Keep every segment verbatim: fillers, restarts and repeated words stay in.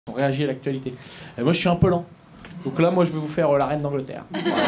On réagit à l'actualité. Et moi, je suis un peu lent. Donc là, moi, je vais vous faire euh, la reine d'Angleterre.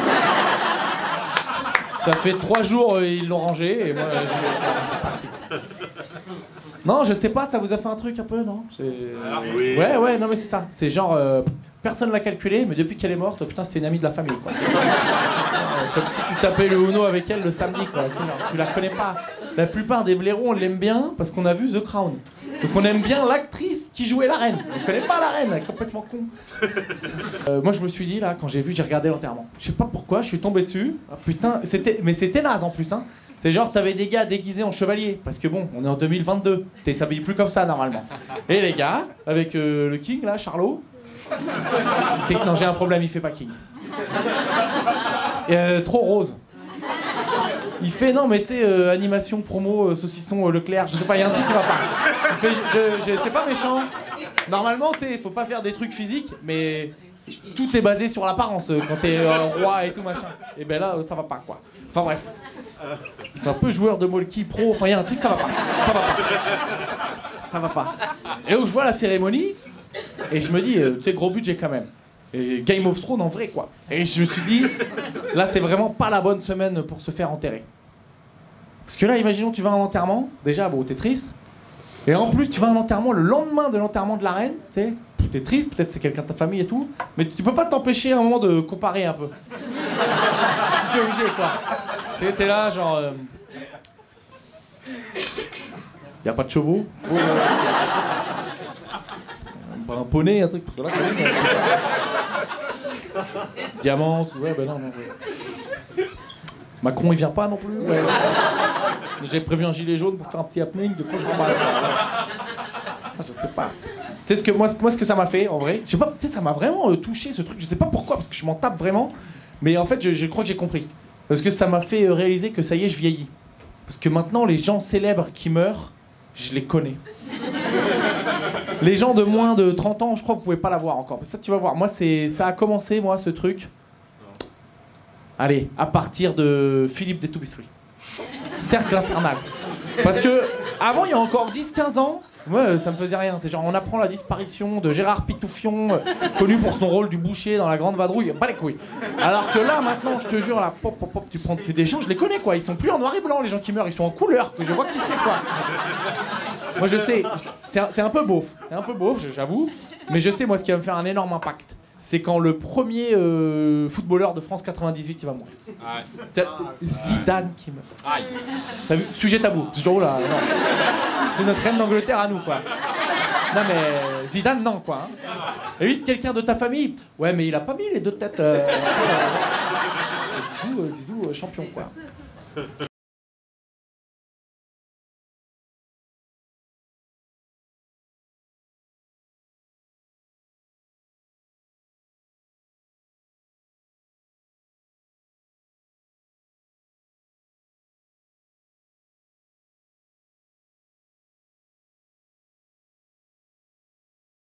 Ça fait trois jours, euh, ils l'ont rangé, et moi, euh, j'y vais. Non, je sais pas, ça vous a fait un truc un peu, non? Ah, oui. Ouais, ouais, non, mais c'est ça. C'est genre, euh, personne l'a calculé, mais depuis qu'elle est morte, putain, c'était une amie de la famille, quoi. Comme si tu tapais le Uno avec elle le samedi, quoi. Tu, genre, tu la connais pas. La plupart des blaireaux, on l'aime bien parce qu'on a vu The Crown. Donc on aime bien l'actrice qui jouait la reine. On connaît pas la reine, elle est complètement con. Euh, moi je me suis dit là, quand j'ai vu, j'ai regardé l'enterrement. Je sais pas pourquoi, je suis tombé dessus. Ah, putain, c'était, mais c'était naze en plus, hein. C'est genre t'avais des gars déguisés en chevaliers, parce que bon, on est en deux mille vingt-deux. T'es habillé plus comme ça normalement. Et les gars, avec euh, le King là, Charlot. C'est que non, j'ai un problème, il fait pas King. Et, euh, trop rose. Il fait non mais tu sais euh, animation promo euh, saucisson euh, Leclerc, je sais pas, il y a un truc qui va pas. Il fait, je, je, c'est pas méchant. Normalement tu sais, faut pas faire des trucs physiques, mais tout est basé sur l'apparence euh, quand t'es euh, roi et tout machin. Et ben là euh, ça va pas quoi. Enfin bref. Il fait un peu joueur de Molki pro, enfin il y a un truc ça va pas. Ça va pas. Ça va pas. Et donc je vois la cérémonie et je me dis euh, tu sais gros budget quand même. Et Game of Thrones en vrai quoi. Et je me suis dit, là c'est vraiment pas la bonne semaine pour se faire enterrer. Parce que là, imaginons tu vas à un enterrement, déjà bon t'es triste, et en plus tu vas à un enterrement le lendemain de l'enterrement de la reine, tu sais, t'es triste, peut-être c'est quelqu'un de ta famille et tout, mais tu peux pas t'empêcher à un moment de comparer un peu. Si t'es obligé quoi. T'es, t'es là genre... Euh... Y a pas de chevaux oh, euh... Pas un poney, un truc, parce que là quand même... Diamant, ouais, ben non, non. Ouais. Macron, il vient pas non plus. Ouais. J'ai prévu un gilet jaune pour faire un petit happening, de quoi je m'en bats. Ah, je sais pas. Tu sais ce que moi, moi, ce que ça m'a fait, en vrai, je sais pas, tu sais, ça m'a vraiment euh, touché ce truc. Je sais pas pourquoi, parce que je m'en tape vraiment. Mais en fait, je, je crois que j'ai compris. Parce que ça m'a fait euh, réaliser que ça y est, je vieillis. Parce que maintenant, les gens célèbres qui meurent, je les connais. Les gens de moins de trente ans, je crois que vous pouvez pas l'avoir encore. Ça, tu vas voir. Moi, c'est, ça a commencé, moi, ce truc. Allez, à partir de Philippe des deux B trois. Cercle infernal. Parce que, avant, il y a encore dix quinze ans, moi, ça me faisait rien. C'est genre, on apprend la disparition de Gérard Pitouffion, euh, connu pour son rôle du boucher dans La Grande Vadrouille. Pas les couilles. Alors que là, maintenant, je te jure, là, pop, pop, pop, tu prends. C'est des gens, je les connais, quoi. Ils sont plus en noir et blanc, les gens qui meurent. Ils sont en couleur. Je vois qui c'est, quoi. Moi, je sais. C'est un, c'est un peu beauf. C'est un peu beauf, j'avoue. Mais je sais, moi, ce qui va me faire un énorme impact. C'est quand le premier euh, footballeur de France quatre-vingt-dix-huit il va mourir. Ah ouais. C'est Zidane qui meurt. Aïe. T'as vu? Sujet tabou. Ce jour là, non. C'est notre reine d'Angleterre à nous, quoi. Non mais Zidane, non, quoi. Hein. Et lui, quelqu'un de ta famille. Ouais, mais il a pas mis les deux têtes. Euh... Zizou, euh, Zizou euh, champion, quoi.